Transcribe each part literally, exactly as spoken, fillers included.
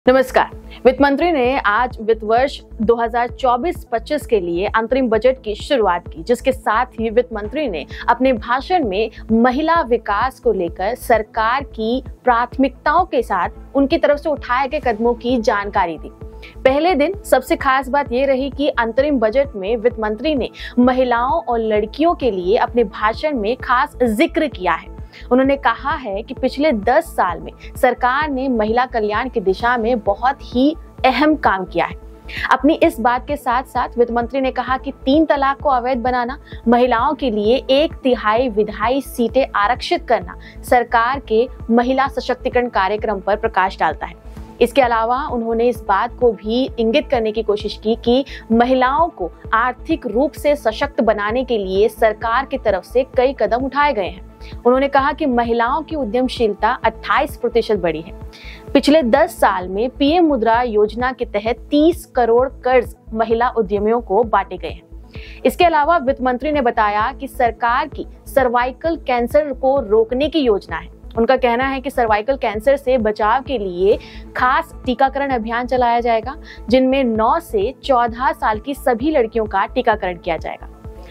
नमस्कार। वित्त मंत्री ने आज वित्त वर्ष दो हज़ार चौबीस पच्चीस के लिए अंतरिम बजट की शुरुआत की, जिसके साथ ही वित्त मंत्री ने अपने भाषण में महिला विकास को लेकर सरकार की प्राथमिकताओं के साथ उनकी तरफ से उठाए गए कदमों की जानकारी दी। पहले दिन सबसे खास बात यह रही कि अंतरिम बजट में वित्त मंत्री ने महिलाओं और लड़कियों के लिए अपने भाषण में खास जिक्र किया है। उन्होंने कहा है कि पिछले दस साल में सरकार ने महिला कल्याण की दिशा में बहुत ही अहम काम किया है। अपनी इस बात के साथ साथ वित्त मंत्री ने कहा कि तीन तलाक को अवैध बनाना, महिलाओं के लिए एक तिहाई विधायी सीटें आरक्षित करना सरकार के महिला सशक्तिकरण कार्यक्रम पर प्रकाश डालता है। इसके अलावा उन्होंने इस बात को भी इंगित करने की कोशिश की कि महिलाओं को आर्थिक रूप से सशक्त बनाने के लिए सरकार की तरफ से कई कदम उठाए गए हैं। उन्होंने कहा कि महिलाओं की उद्यमशीलता अट्ठाईस प्रतिशत बढ़ी है। पिछले दस साल में पीएम मुद्रा योजना के तहत तीस करोड़ कर्ज महिला उद्यमियों को बांटे गए हैं। इसके अलावा वित्त मंत्री ने बताया कि सरकार की सर्वाइकल कैंसर को रोकने की योजना है। उनका कहना है कि सर्वाइकल कैंसर से बचाव के लिए खास टीकाकरण अभियान चलाया जाएगा, जिनमें नौ से चौदह साल की सभी लड़कियों का टीकाकरण किया जाएगा।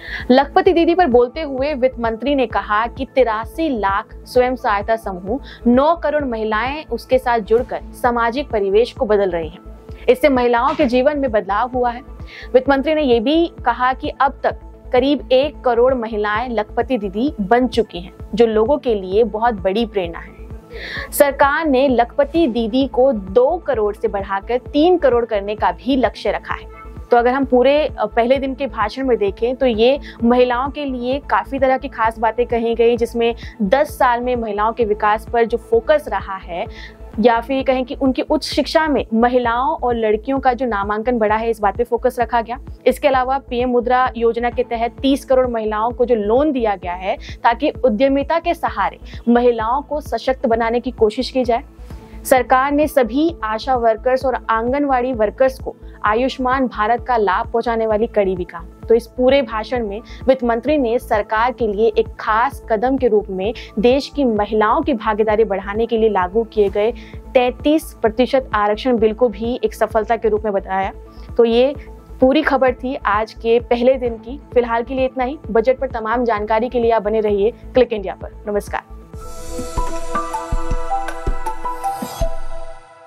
लखपति दीदी पर बोलते हुए वित्त मंत्री ने कहा कि तिरासी लाख स्वयं सहायता समूह, नौ करोड़ महिलाएं उसके साथ जुड़कर सामाजिक परिवेश को बदल रही हैं। इससे महिलाओं के जीवन में बदलाव हुआ है। वित्त मंत्री ने यह भी कहा कि अब तक करीब एक करोड़ महिलाएं लखपति दीदी बन चुकी हैं, जो लोगों के लिए बहुत बड़ी प्रेरणा है। सरकार ने लखपति दीदी को दो करोड़ से बढ़ाकर तीन करोड़ करने का भी लक्ष्य रखा है। तो अगर हम पूरे पहले दिन के भाषण में देखें तो ये महिलाओं के लिए काफी तरह की खास बातें कही गई, जिसमें दस साल में महिलाओं के विकास पर जो फोकस रहा है, या फिर कहें कि उनकी उच्च शिक्षा में महिलाओं और लड़कियों का जो नामांकन बढ़ा है, इस बात पे फोकस रखा गया। इसके अलावा पीएम मुद्रा योजना के तहत तीस करोड़ महिलाओं को जो लोन दिया गया है, ताकि उद्यमिता के सहारे महिलाओं को सशक्त बनाने की कोशिश की जाए। सरकार ने सभी आशा वर्कर्स और आंगनवाड़ी वर्कर्स को आयुष्मान भारत का लाभ पहुंचाने वाली कड़ी भी कहा। तो इस पूरे भाषण में वित्त मंत्री ने सरकार के लिए एक खास कदम के रूप में देश की महिलाओं की भागीदारी बढ़ाने के लिए लागू किए गए तैंतीस प्रतिशत आरक्षण बिल को भी एक सफलता के रूप में बताया। तो ये पूरी खबर थी आज के पहले दिन की। फिलहाल के लिए इतना ही। बजट पर तमाम जानकारी के लिए आप बने रहिए क्लिक इंडिया पर। नमस्कार।